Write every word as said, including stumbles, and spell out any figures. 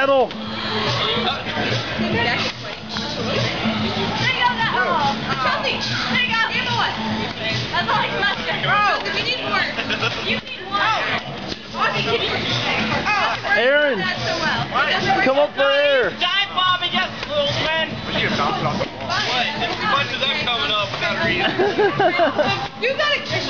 battle. There you go, that, oh, Chelsea, there you go, give me one. That's all he's left there. Bro, we need more. You need one. Oh, Aaron, so well. come up for air. Dive bomb and yes, little man. What? There's a bunch of them coming up without a reason. You gotta